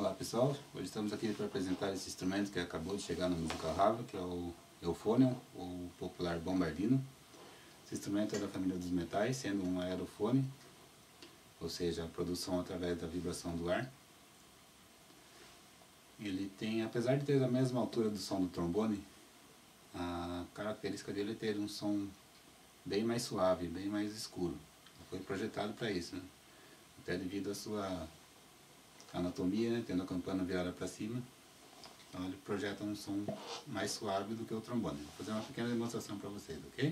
Olá pessoal, hoje estamos aqui para apresentar esse instrumento que acabou de chegar no Musical Hub, que é o Euphonium, ou popular bombardino. Esse instrumento é da família dos metais, sendo um aerofone, ou seja, a produção através da vibração do ar. Ele tem, apesar de ter a mesma altura do som do trombone, a característica dele é ter um som bem mais suave, bem mais escuro. Foi projetado para isso, né? Até devido à sua anatomia, né? Tendo a campana virada para cima, então ele projeta um som mais suave do que o trombone. Vou fazer uma pequena demonstração para vocês, ok?